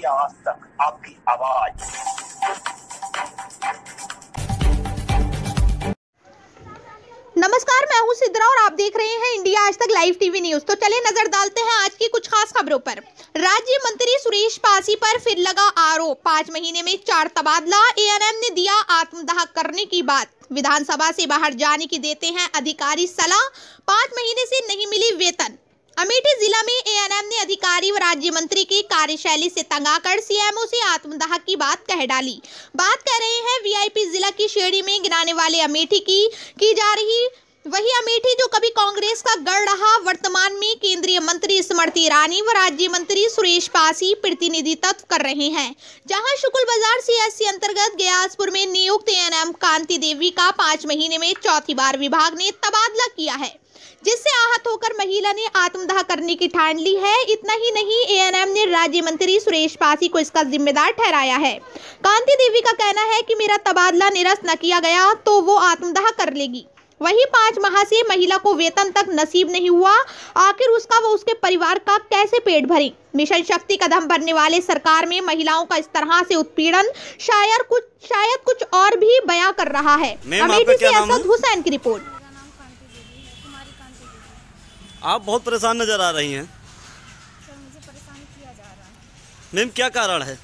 India आज तक, आपकी आवाज। नमस्कार, मैं हूं सिद्रा और आप देख रहे हैं इंडिया आज तक लाइव टीवी न्यूज। तो चलिए नजर डालते हैं आज की कुछ खास खबरों पर। राज्य मंत्री सुरेश पासी पर फिर लगा आरोप, 5 महीने में 4 तबादला। एएनएम ने दिया आत्मदाह करने की बात। विधानसभा से बाहर जाने की देते हैं अधिकारी सलाह, 5 महीने से नहीं मिली वेतन। अमेठी जिला में एएनएम ने अधिकारी व राज्य मंत्री की कार्यशैली से तंग आकर सीएमओ से आत्मदाह की बात कह डाली। बात कह रहे हैं वीआईपी जिला की श्रेणी में गिनाने वाले अमेठी की जा रही। वही अमेठी जो कभी कांग्रेस का गढ़ रहा, वर्तमान में केंद्रीय मंत्री स्मृति ईरानी व राज्य मंत्री सुरेश पासी प्रतिनिधित्व कर रहे हैं। जहां शुक्ल बाजार सीएससी अंतर्गत गयासपुर में नियुक्त एएनएम कांति देवी का 5 महीने में चौथी बार विभाग ने तबादला किया है, जिससे आहत होकर महिला ने आत्मदाह करने की ठान ली है। इतना ही नहीं, एएनएम ने राज्य मंत्री सुरेश पासी को इसका जिम्मेदार ठहराया है। कांति देवी का कहना है कि मेरा तबादला निरस्त न किया गया तो वो आत्मदाह कर लेगी। वही 5 माह से महिला को वेतन तक नसीब नहीं हुआ, आखिर उसका व उसके परिवार का कैसे पेट भरे। मिशन शक्ति कदम भरने वाले सरकार में महिलाओं का इस तरह से उत्पीड़न शायद कुछ और भी बयां कर रहा है। अमेठी से असद हुसैन की रिपोर्ट। आप बहुत परेशान नजर आ रही हैं। सर, मुझे परेशान किया जा रहा है। मैम क्या कारण है?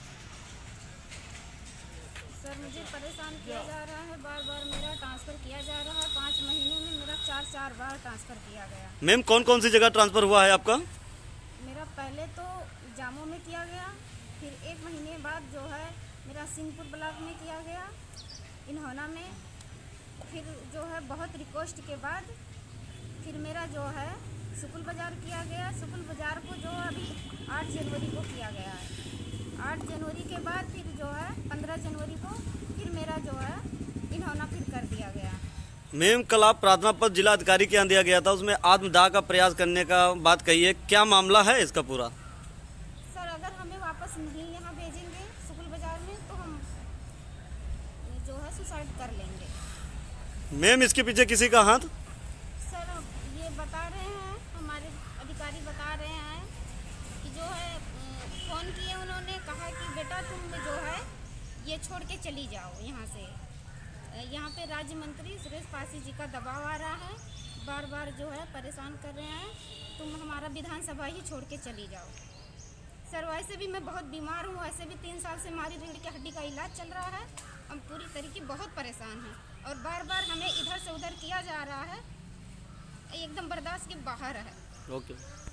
सर, मुझे परेशान किया जा रहा है, बार बार मेरा ट्रांसफ़र किया जा रहा है। 5 महीने में मेरा 4 बार ट्रांसफ़र किया गया। मैम कौन कौन सी जगह ट्रांसफर हुआ है आपका? मेरा पहले तो जामो में किया गया, फिर 1 महीने बाद जो है मेरा सिंहपुर ब्लॉक में किया गया, इन्होना में। फिर जो है बहुत रिक्वेस्ट के बाद फिर मेरा जो है शुक्ल बाजार किया गया। शुक्ल बाजार को जो अभी 8 जनवरी को किया गया है। 8 जनवरी के बाद फिर जो है 15 जनवरी को फिर मेरा जो है इन्होंने फिर कर दिया गया। मैम कल आप प्रार्थना पत्र जिला अधिकारी के यहाँ दिया गया था, उसमें आत्मदाह का प्रयास करने का बात कही है, क्या मामला है इसका पूरा? सर, अगर हमें वापस नहीं यहाँ भेजेंगे शुक्ल बाजार में तो हम जो है सुसाइड कर लेंगे। मैम इसके पीछे किसी का हाथ? बता रहे हैं, हमारे अधिकारी बता रहे हैं कि जो है फ़ोन किए, उन्होंने कहा कि बेटा तुम जो है ये छोड़ के चली जाओ यहाँ से। यहाँ पे राज्य मंत्री सुरेश पासी जी का दबाव आ रहा है, बार बार जो है परेशान कर रहे हैं, तुम हमारा विधानसभा ही छोड़ के चली जाओ। सर, वैसे भी मैं बहुत बीमार हूँ, वैसे भी 3 साल से हमारी रीढ़ की हड्डी का इलाज चल रहा है। हम पूरी तरीके बहुत परेशान हैं और बार बार हमें इधर से उधर किया जा रहा है, एकदम बर्दाश्त के बाहर है। ओके।